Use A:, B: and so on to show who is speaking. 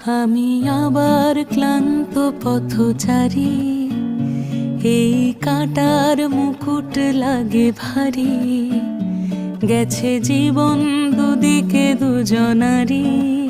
A: আমি আবার ক্লান্ত পথচারী, এই কাঁটার মুকুট লাগে ভারী। গেছে জীবন দুদিকে দুজনারই,